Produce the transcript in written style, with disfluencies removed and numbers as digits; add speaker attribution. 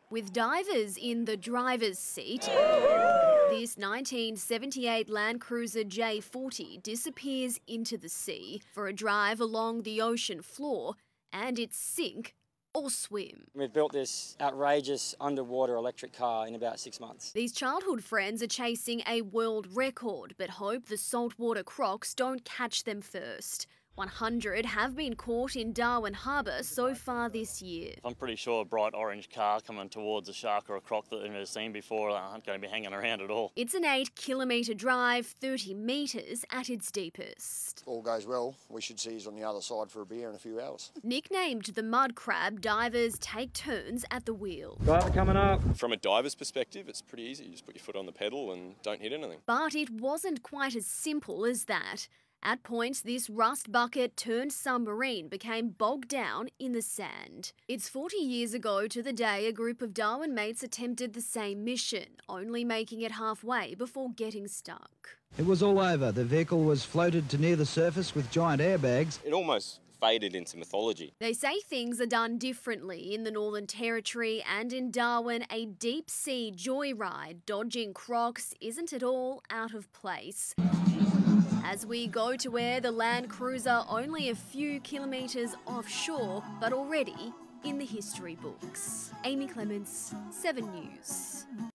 Speaker 1: With divers in the driver's seat, this 1978 Landcruiser J40 disappears into the sea for a drive along the ocean floor, and it's sink or swim.
Speaker 2: We've built this outrageous underwater electric car in about 6 months.
Speaker 1: These childhood friends are chasing a world record, but hope the saltwater crocs don't catch them first. 100 have been caught in Darwin Harbour so far this year.
Speaker 3: I'm pretty sure a bright orange car coming towards a shark or a croc that I've never seen before aren't going to be hanging around at all.
Speaker 1: It's an 8-kilometre drive, 30 metres at its deepest.
Speaker 4: All goes well, we should see us on the other side for a beer in a few hours.
Speaker 1: Nicknamed the mud crab, divers take turns at the wheel.
Speaker 5: Driver coming up.
Speaker 6: From a diver's perspective, it's pretty easy. You just put your foot on the pedal and don't hit anything.
Speaker 1: But it wasn't quite as simple as that. At points, this rust bucket turned submarine became bogged down in the sand. It's 40 years ago to the day a group of Darwin mates attempted the same mission, only making it halfway before getting stuck.
Speaker 7: It was all over. The vehicle was floated to near the surface with giant airbags.
Speaker 6: It almost faded into mythology.
Speaker 1: They say things are done differently in the Northern Territory, and in Darwin, a deep-sea joyride dodging crocs isn't at all out of place. As we go to where the Landcruiser only a few kilometres offshore, but already in the history books. Amy Clements, 7 News.